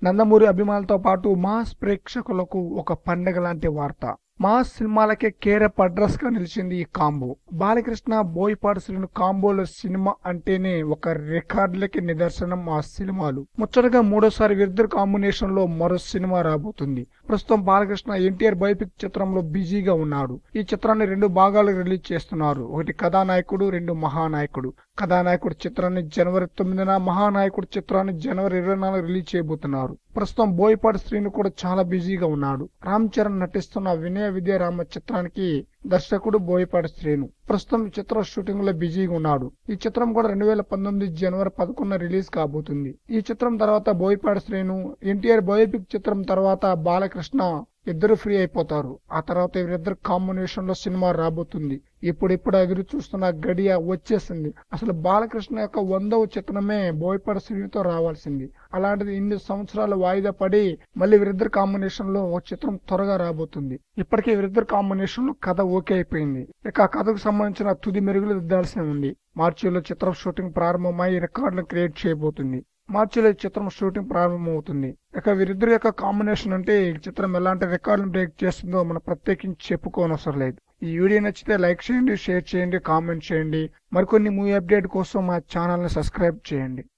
నందమూరి అభిమానులతో పాటు మాస్ ప్రేక్షకులకు ఒక పండగ లాంటి వార్త. మాస్ సినిమాలకే కేరప్ అడ్రస్ గా నిలిచింది ఈ కాంబో. బాలకృష్ణ బోయపాటి శ్రీను కాంబోలో సినిమా అంటేనే ఒక రికార్డులకి నిదర్శనం ఆ సినిమాలు. ముచ్చటగా మూడోసారి వీరిద్దరు కాంబినేషన్ లో మరో సినిమా రాబోతుంది. ప్రస్తుతం బాలకృష్ణ ఎన్టీఆర్ బయోపిక్ చిత్రంలో బిజీగా ఉన్నాడు. ఈ చిత్రాన్ని 2 భాగాలు రిలీజ్ చేస్తున్నారు. ఒకటి కథానాయకుడు, 2 మహానాయకుడు. కథానాయకుడు చిత్రాన్ని జనవరి 9న, మహానాయకుడు చిత్రాన్ని జనవరి 24 రిలీజ్ చేయబోతున్నారు. ప్రస్తుతం బోయపాటి శ్రీను కూడా చాలా బిజీగా ఉన్నాడు. రామ్ చరణ్ నటిస్తున్న వినయ విద్య రామ చిత్రానికి దర్శకుడు బోయపాటి శ్రీను. ప్రస్తుతం ఈ చిత్ర షూటింగ్ లో బిజీగా ఉన్నాడు. ఈ చిత్రం కూడా 2019 జనవరి 11న రిలీజ్ కాబోతుంది. ఈ చిత్రం తర్వాత బోయపాటి శ్రీను, ఎన్టీఆర్ బయోపిక్ చిత్రం తర్వాత బాలకృష్ణ ఇద్దరు ఫ్రీ అయిపోతారు. ఆ తర్వాత వీరిద్దరు కాంబినేషన్ లో సినిమా రాబోతుంది. ఇప్పుడు ఎదురు చూస్తున్న గడియ వచ్చేసింది. అసలు బాలకృష్ణ యొక్క 100వ చిత్రమే బోయపాటి శ్రీనుతో రావాల్సింది. అలాంటిది ఇన్ని సంవత్సరాలు వాయిదా పడి మళ్ళీ వీరిద్దరు కాంబినేషన్ లో ఒక చిత్రం త్వరగా రాబోతుంది. ఇప్పటికే వీరిద్దరు కాంబినేషన్ లో కథ ఓకే అయిపోయింది. ఇక ఆ కథకు సంబంధించిన తుది మెరుగులు దిద్దాల్సి ఉంది. మార్చిలో చిత్రం షూటింగ్ ప్రారంభమై రికార్డులను క్రియేట్ చేయబోతుంది. మార్చిలో ఈ చిత్రం షూటింగ్ ప్రారంభమవుతుంది. ఇక వీరిద్దరి యొక్క కాంబినేషన్ అంటే ఈ చిత్రం ఎలాంటి రికార్డులను బ్రేక్ చేస్తుందో మనం ప్రత్యేకించి చెప్పుకోనవసరం లేదు. ఈ వీడియో నచ్చితే లైక్ చేయండి, షేర్ చేయండి, కామెంట్ చేయండి. మరికొన్ని మూవీ అప్డేట్ కోసం మా ఛానల్ని సబ్స్క్రైబ్ చేయండి.